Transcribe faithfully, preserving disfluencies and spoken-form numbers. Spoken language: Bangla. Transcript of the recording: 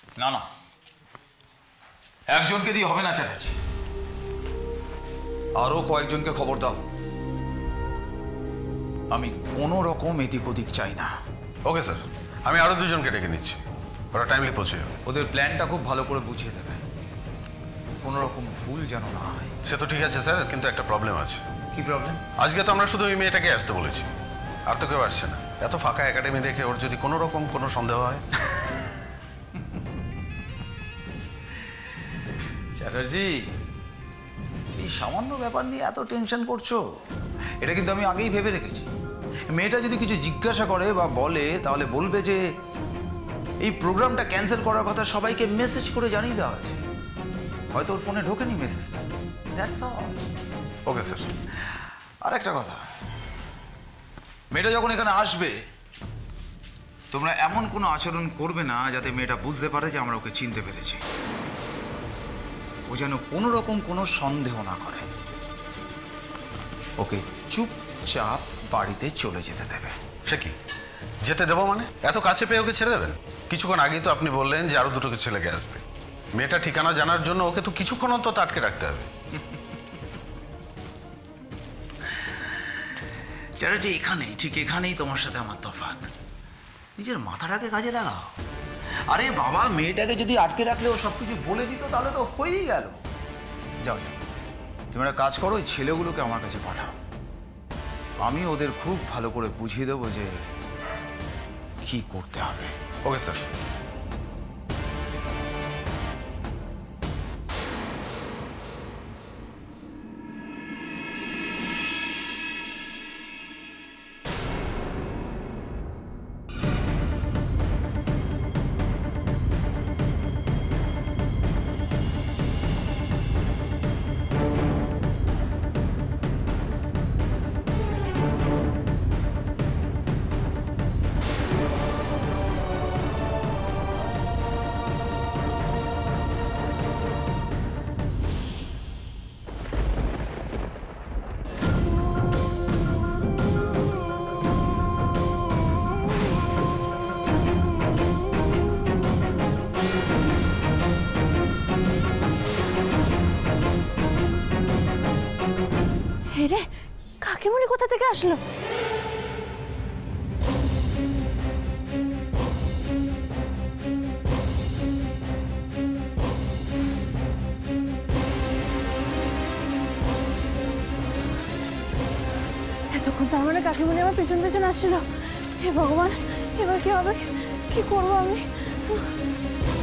না না, একজনকে দিয়ে হবে না চ্যাটার্জি, আরো কয়েকজনকে খবর দাও। আমি কোনো রকম এদিক ওদিক চাই না। ওকে স্যার, আমি আরো দুজনকে ডেকে নিচ্ছি, ওরা টাইমলি পৌঁছে যাবে। ওদের প্ল্যানটা খুব ভালো করে বুঝিয়ে দেবে, কোনো রকম ভুল যেন না হয়। সে তো ঠিক আছে স্যার, কিন্তু একটা প্রবলেম আছে। কি প্রবলেম? আজকে তো আমরা শুধু ওই মেয়েটাকে আসতে বলেছি, আর তো কেউ আসছে না। এত ফাঁকা একাডেমি দেখে ওর যদি কোনো রকম কোনো সন্দেহ হয়। চ্যাটার্জি, এই সামান্য ব্যাপার নিয়ে এত টেনশন করছো? এটা কিন্তু আমি আগেই ভেবে রেখেছি। মেয়েটা যদি কিছু জিজ্ঞাসা করে বা বলে, তাহলে বলবে যে এই প্রোগ্রামটা ক্যান্সেল করার কথা সবাইকে মেসেজ করে জানিয়ে দেওয়া হয়েছে। হয়তো ওর ফোনে ঢোকেনি মেসেজটা। That's all. Okay sir. আর একটা কথা, মেয়েটা যখন এখানে আসবে, তোমরা এমন কোনো আচরণ করবে না যাতে মেয়েটা বুঝতে পারে যে আমরা ওকে চিনতে পেরেছি। ও যেন কোনো রকম কোনো সন্দেহ না করে। ওকে চুপচাপ বাড়িতে চলে যেতে দেবে। সে কি যেতে দেবো মানে? এত কাছে পেয়ে ওকে ছেড়ে দেবেন? কিছুক্ষণ আগেই তো আপনি বললেন যে আরো দুটো ছেলেকে আসতে। মেয়েটা ঠিকানা জানার জন্য ওকে তো কিছুক্ষণ অন্তত আটকে রাখতে হবে। চ্যাটার্জি, এখানেই ঠিক এখানেই তোমার সাথে আমার তফাৎ। নিজের মাথাটাকে কাজে লাগাও। আরে বাবা, মেয়েটাকে যদি আটকে রাখলে ও সব কিছু বলে দিত, তাহলে তো হয়েই গেল। যাও যাও, তুমি একটা কাজ করো, ওই ছেলেগুলোকে আমার কাছে পাঠাও। আমি ওদের খুব ভালো করে বুঝিয়ে দেবো যে কি করতে হবে। Okay sir. রে, কাকিমণি কোথা থেকে আসলো? এতক্ষণ তার মানে কাকিমণি আমার পেছন পেছন আসছিল। হে ভগবান, এবার কি হবে? কি করবো আমি?